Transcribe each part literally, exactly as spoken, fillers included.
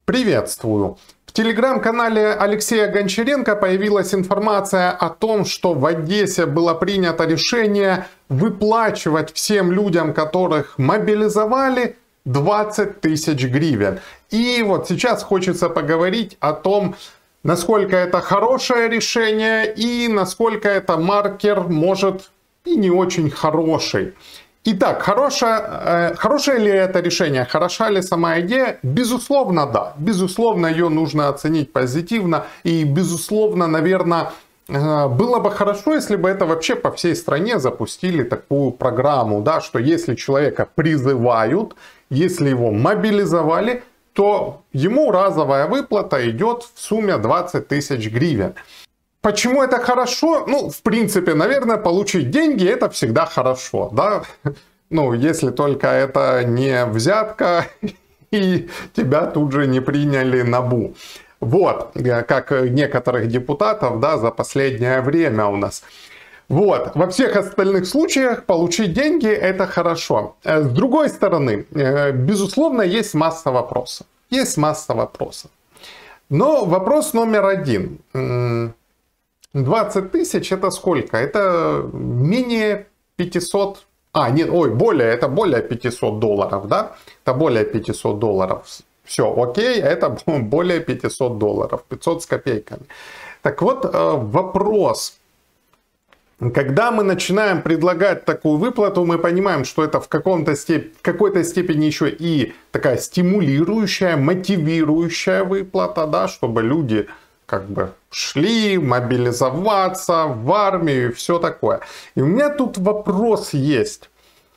Приветствую! В телеграм-канале Алексея Гончаренко появилась информация о том, что в Одессе было принято решение выплачивать всем людям, которых мобилизовали, двадцать тысяч гривен. И вот сейчас хочется поговорить о том, насколько это хорошее решение и насколько это маркер может и не очень хороший. Итак, хорошее, э, хорошее ли это решение, хороша ли сама идея? Безусловно, да. Безусловно, ее нужно оценить позитивно. И, безусловно, наверное, э, было бы хорошо, если бы это вообще по всей стране запустили такую программу, да, что если человека призывают, если его мобилизовали, то ему разовая выплата идет в сумме двадцать тысяч гривен. Почему это хорошо? Ну, в принципе, наверное, получить деньги — это всегда хорошо, да? Ну, если только это не взятка и тебя тут же не приняли НАБУ. Вот, как некоторых депутатов, да, за последнее время у нас. Вот, во всех остальных случаях получить деньги — это хорошо. С другой стороны, безусловно, есть масса вопросов. Есть масса вопросов. Но вопрос номер один. двадцать тысяч это сколько? Это менее пятисот... А, нет, ой, более, это более пятисот долларов, да? Это более пятисот долларов. Все, окей, это более пятисот долларов, пятьсот с копейками. Так вот, вопрос. Когда мы начинаем предлагать такую выплату, мы понимаем, что это в, каком-то степ... в какой-то степени еще и такая стимулирующая, мотивирующая выплата, да, чтобы люди как бы шли мобилизоваться в армию и все такое. И у меня тут вопрос есть.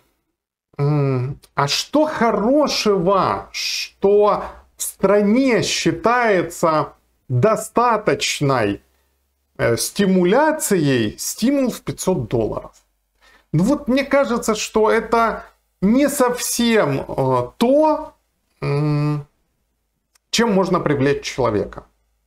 А что хорошего, что в стране считается достаточной стимуляцией, стимул в пятьсот долларов? Ну вот мне кажется, что это не совсем то, чем можно привлечь человека.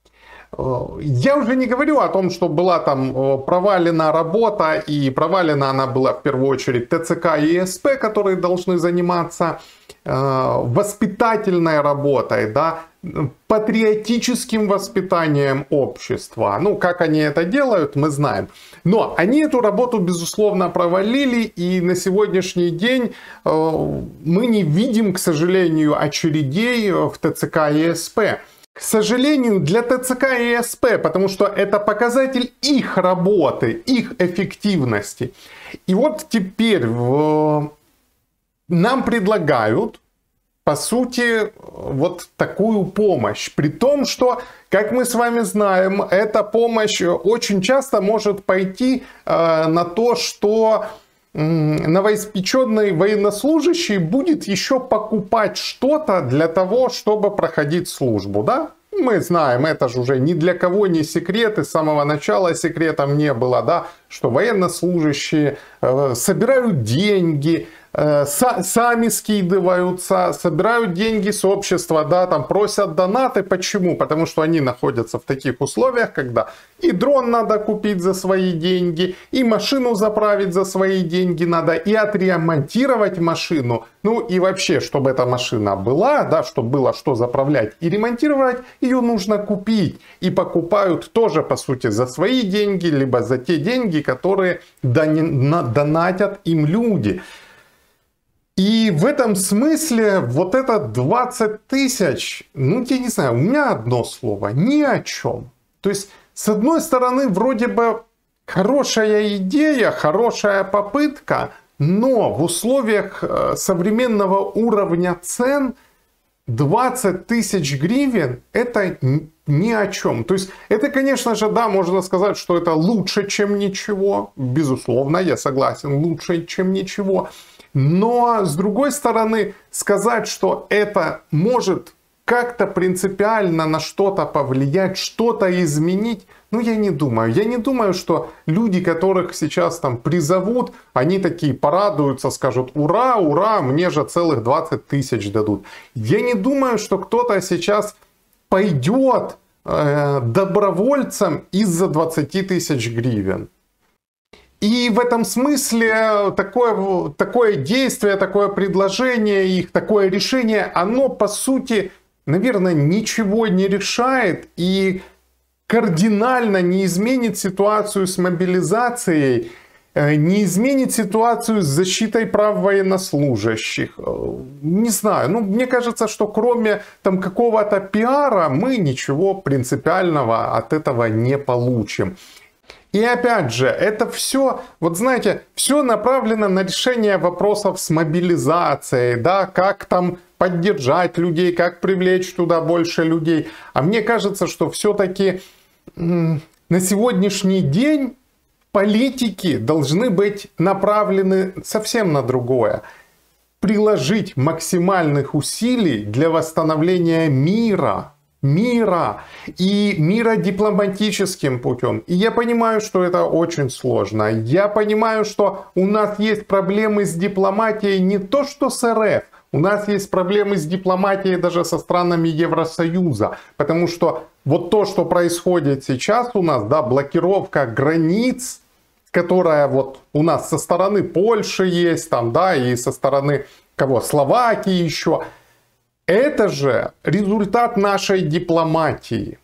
Я уже не говорю о том, что была там провалена работа, и провалена она была в первую очередь ТЦК и СП, которые должны заниматься э, воспитательной работой, да, патриотическим воспитанием общества. Ну, как они это делают, мы знаем. Но они эту работу, безусловно, провалили, и на сегодняшний день э, мы не видим, к сожалению, очередей в ТЦК и СП. К сожалению, для ТЦК и СП, потому что это показатель их работы, их эффективности. И вот теперь в... нам предлагают, по сути, вот такую помощь. При том, что, как мы с вами знаем, эта помощь очень часто может пойти э, на то, что новоиспеченный военнослужащий будет еще покупать что-то для того, чтобы проходить службу, да? Мы знаем, это же уже ни для кого не секрет, и с самого начала секретом не было, да, что военнослужащие э, собирают деньги, э, са, сами скидываются, собирают деньги с общества, да, там просят донаты. Почему? Потому что они находятся в таких условиях, когда и дрон надо купить за свои деньги, и машину заправить за свои деньги надо, и отремонтировать машину. Ну и вообще, чтобы эта машина была, да, чтобы было что заправлять и ремонтировать, ее нужно купить. И покупают тоже, по сути, за свои деньги, либо за те деньги, которые донатят им люди. И в этом смысле вот это двадцать тысяч, ну я не знаю, у меня одно слово: ни о чем. То есть, с одной стороны, вроде бы хорошая идея, хорошая попытка, но в условиях современного уровня цен двадцать тысяч гривен это ни о чем. То есть это, конечно же, да, можно сказать, что это лучше, чем ничего. Безусловно, я согласен, лучше, чем ничего. Но, с другой стороны, сказать, что это может как-то принципиально на что-то повлиять, что-то изменить, ну, я не думаю. Я не думаю, что люди, которых сейчас там призовут, они такие порадуются, скажут: ура, ура, мне же целых двадцать тысяч дадут. Я не думаю, что кто-то сейчас пойдет э, добровольцем из-за двадцати тысяч гривен. И в этом смысле такое, такое действие, такое предложение, их такое решение, оно по сути наверное, ничего не решает и кардинально не изменит ситуацию с мобилизацией, не изменит ситуацию с защитой прав военнослужащих. Не знаю, ну мне кажется, что кроме там какого-то пиара мы ничего принципиального от этого не получим. И опять же, это все, вот знаете, все направлено на решение вопросов с мобилизацией, да, как там поддержать людей, как привлечь туда больше людей. А мне кажется, что все-таки м- на сегодняшний день политики должны быть направлены совсем на другое. Приложить максимальных усилий для восстановления мира. Мира. И мира дипломатическим путем. И я понимаю, что это очень сложно. Я понимаю, что у нас есть проблемы с дипломатией не то что с РФ. У нас есть проблемы с дипломатией даже со странами Евросоюза. Потому что вот то, что происходит сейчас у нас, да, блокировка границ, которая вот у нас со стороны Польши есть, там, да, и со стороны кого? Словакии еще. Это же результат нашей дипломатии.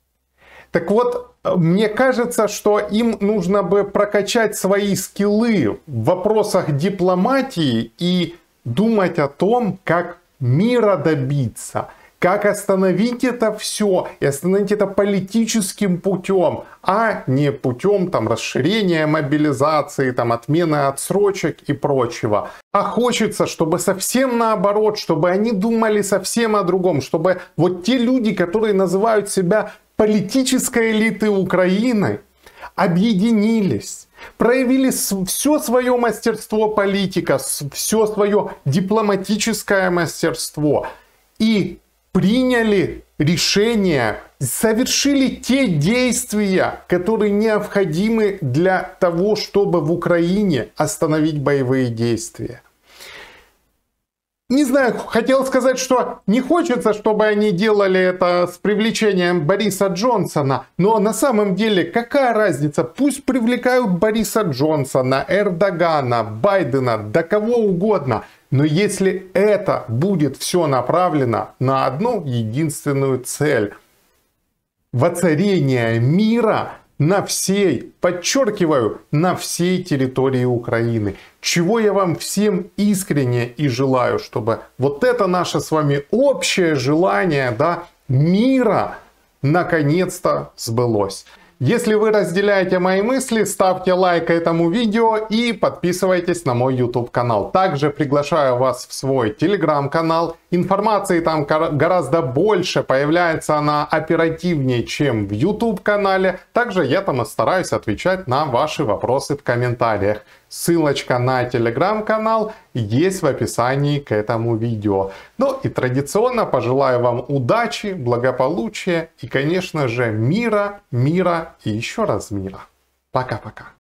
Так вот, мне кажется, что им нужно бы прокачать свои скиллы в вопросах дипломатии и думать о том, как мира добиться, как остановить это все и остановить это политическим путем, а не путем там, расширения мобилизации, там, отмены отсрочек и прочего. А хочется, чтобы совсем наоборот, чтобы они думали совсем о другом, чтобы вот те люди, которые называют себя политической элитой Украины, объединились, проявили все свое мастерство политика, все свое дипломатическое мастерство и приняли решение, совершили те действия, которые необходимы для того, чтобы в Украине остановить боевые действия. Не знаю, хотел сказать, что не хочется, чтобы они делали это с привлечением Бориса Джонсона, но на самом деле какая разница? Пусть привлекают Бориса Джонсона, Эрдогана, Байдена, да кого угодно. Но если это будет все направлено на одну единственную цель – воцарение мира на всей, подчеркиваю, на всей территории Украины. Чего я вам всем искренне и желаю, чтобы вот это наше с вами общее желание, да, мира наконец-то сбылось. Если вы разделяете мои мысли, ставьте лайк этому видео и подписывайтесь на мой YouTube канал. Также приглашаю вас в свой Telegram канал. Информации там гораздо больше, появляется она оперативнее, чем в YouTube канале. Также я там стараюсь отвечать на ваши вопросы в комментариях. Ссылочка на Telegram канал есть в описании к этому видео. Ну и традиционно пожелаю вам удачи, благополучия и, конечно же, мира, мира и еще раз мира. Пока-пока.